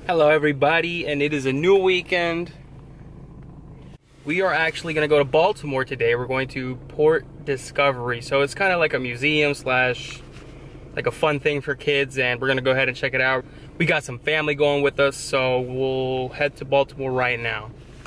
Hello everybody, and it is a new weekend. We are actually going to go to Baltimore today. We're going to Port Discovery. So it's kind of like a museum slash like a fun thing for kids, and we're going to go ahead and check it out. We got some family going with us, so we'll head to Baltimore right now.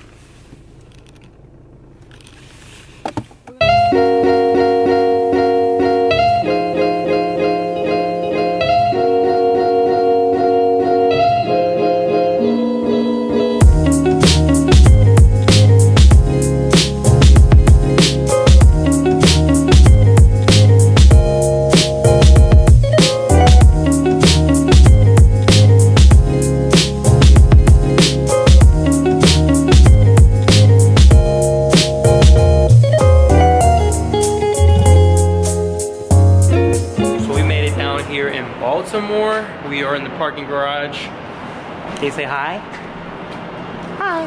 Baltimore. We are in the parking garage. Can you say hi? Hi.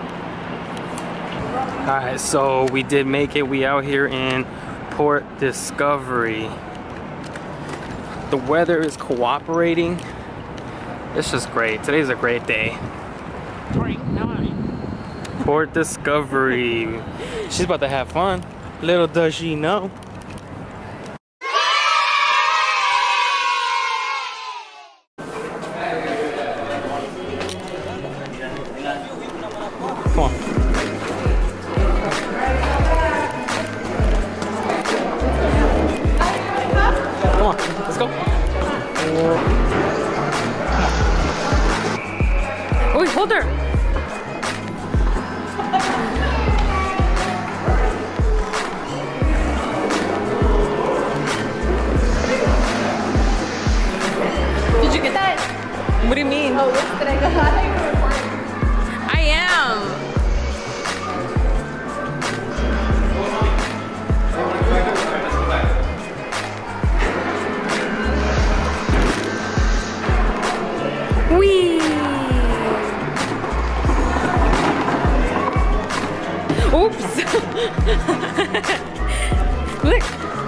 Alright, so we did make it. We out here in Port Discovery. The weather is cooperating. It's just great. Today's a great day. Port Discovery. She's about to have fun. Little does she know. Come on. Come on, let's go. Oh, hold her. Did you get that? What do you mean? Oh, did I go? I am. Wee. Oops. Look.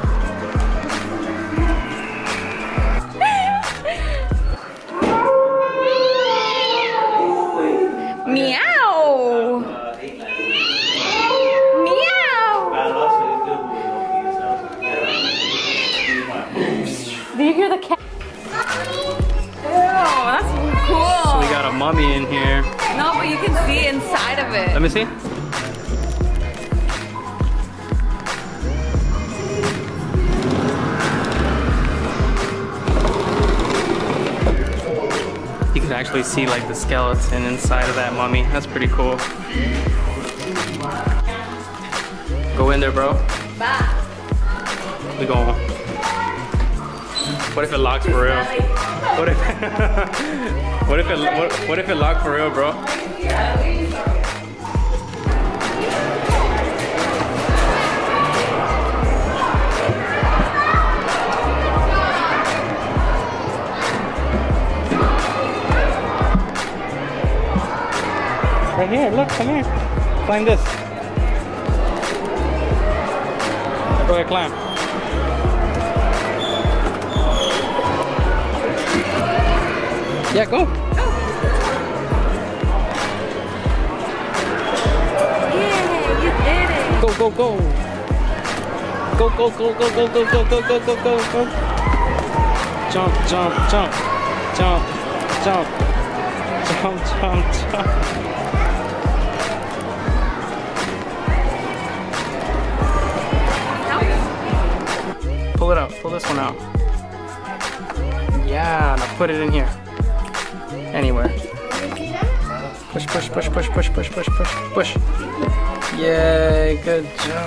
Meow. Meow. Do you hear the cat? Ew, that's cool. So we got a mummy in here. No, but you can see inside of it. Let me see. You can actually see like the skeleton inside of that mummy. That's pretty cool. Go in there, bro. Bye. We going. What if it locks for real? What if what if it locked for real, bro? Right here, look, come here. Climb this. Go ahead, climb. Yeah, go. Yeah, you did it. Go, go, go. Go, go, go, go, go, go, go, go, go, go, go, go. Jump, jump, jump. Jump, jump. Jump, jump, jump. Pull it out. Pull this one out. Yeah, now put it in here. Anywhere. Push, push, push, push, push, push, push, push, push. Yay, good job.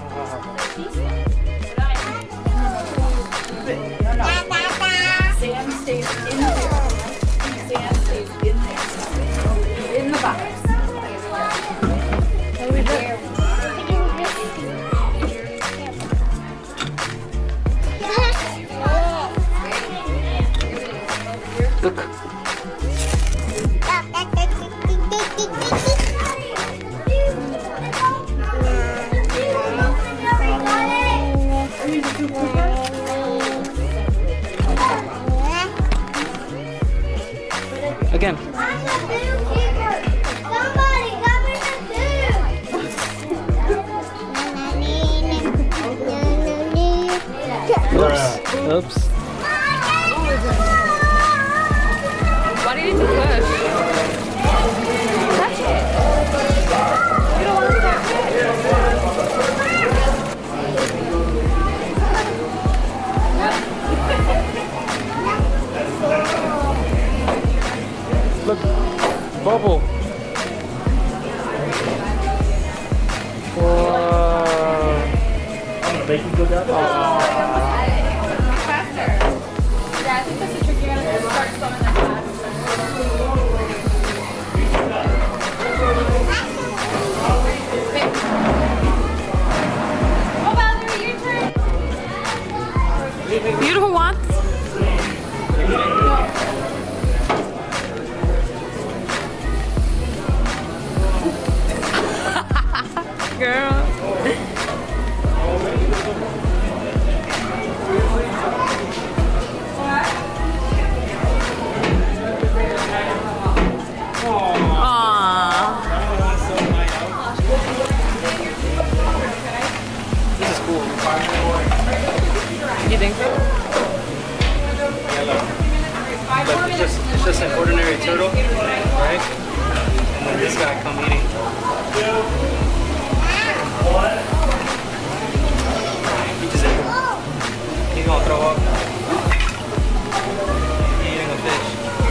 Sand stays in there. Sand stays in there. In the box. Look. again. I'm the zookeeper. Somebody cover the zoo. Oops. Why do you need to push? Touch it. You don't want to touch it. Look, bubble. Whoa. Making good up. Faster. Yeah, I think that's the trick. You're gonna start swimming that fast. Oh, Valerie, your turn. You don't want? Girl. This is cool. You think so? Yeah, look. Look, it's just an ordinary turtle, right? And then this guy come eating. He just ate. He's gonna throw up. He's eating a fish.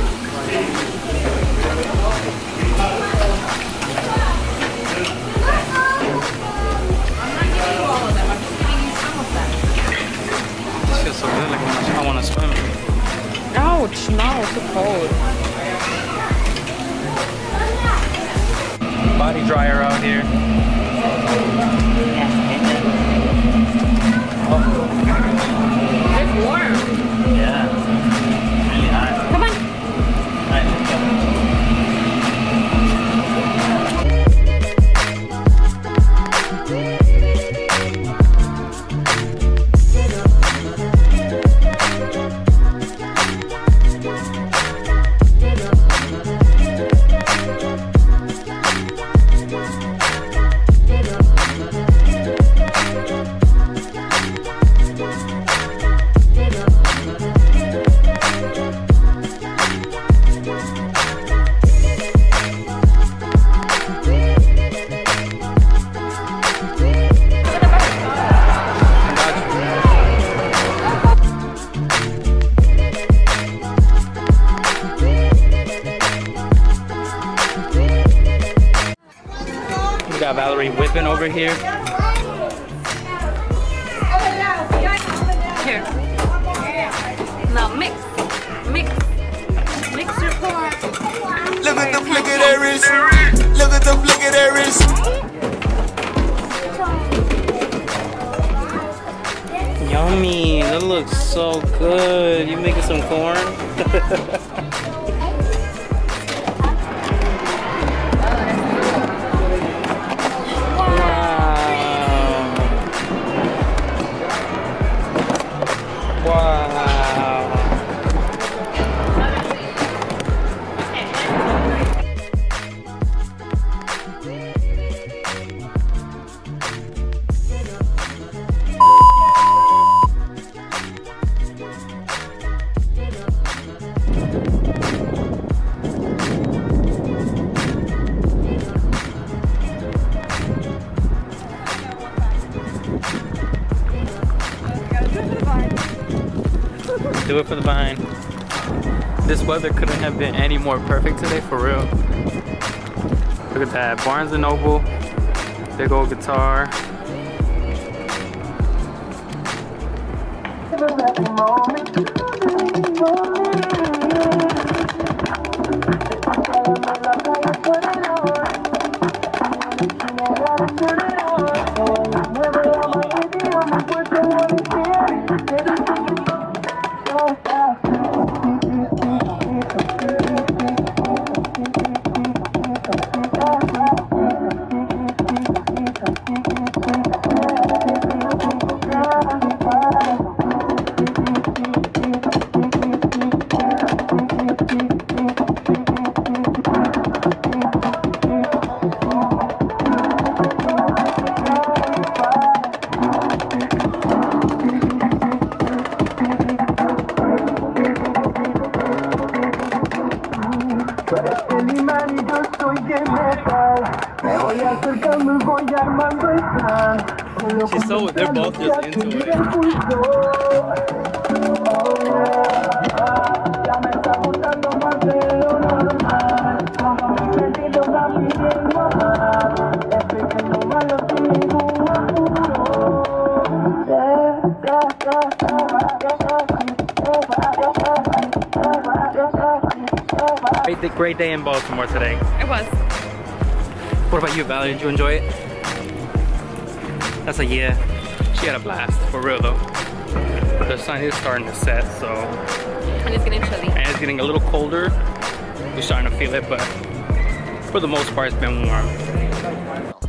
This feels so good, like I wanna swim. Ouch, no, it's too cold. Body dryer out here. It's warm. Yeah. Really hot. Come on. Alright, let's go. We got Valerie whipping over here. Here. Now mix. Mix. Mix your pork. Look at the flick of their wrist. Look at the flick of their wrist. Yummy. That looks so good. You making some corn? Do it for the vine. This weather couldn't have been any more perfect today, for real. Look at that, Barnes & Noble, big old guitar. Tú eres el imán y yo soy de metal. Me voy acercando y voy armando el plan. They're both just into it. Ya me está gustando más de lo normal. Mis sentidos van pidiendo más. Estoy siendo malo sin ningún apuro. Great day in Baltimore today. It was. What about you, Valerie? Did you enjoy it? That's a yeah. She had a blast, for real though. The sun is starting to set, so. And it's getting chilly. And it's getting a little colder. We're starting to feel it, but for the most part, it's been warm.